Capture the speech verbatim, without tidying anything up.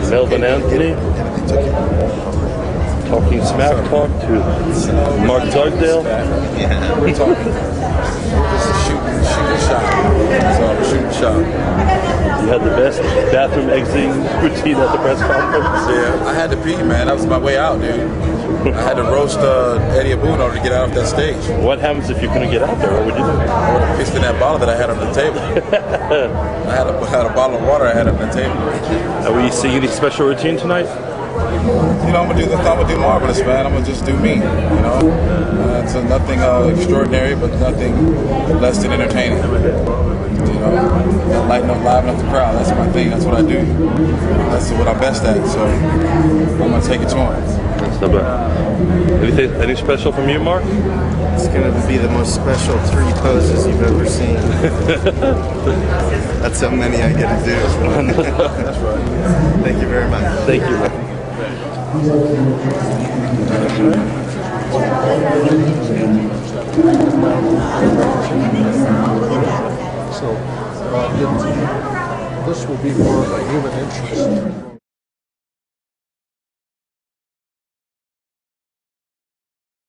Melvin Anthony. Talking smack talk to Mark Dugdale. Yeah, we're talking. Just a shooting, shooting shot. So I'm a shooting shot. You had the best bathroom exiting routine at the press conference. Yeah, I had to pee, man. That was my way out, dude. I had to roast uh, Eddie Abboud in order to get out of that stage. What happens if you couldn't get out there? What would you do? I would have pissed in that bottle that I had on the table. I had a, had a bottle of water I had on the table. Are we seeing any special routine tonight? You know, I'm gonna do the, I'm gonna do marvelous, man. I'm gonna just do me. You know, uh, it's uh, nothing uh, extraordinary, but nothing less than entertaining. You know, lighten up, liven up the crowd. That's my thing. That's what I do. That's what I'm best at. So I'm gonna take it to him. That's not bad. Anything, any special from you, Mark? It's going to be the most special three poses you've ever seen. That's how many I get to do. That's right. Thank you very much. Thank you, Mark. So uh, it, this will be more of a human interest.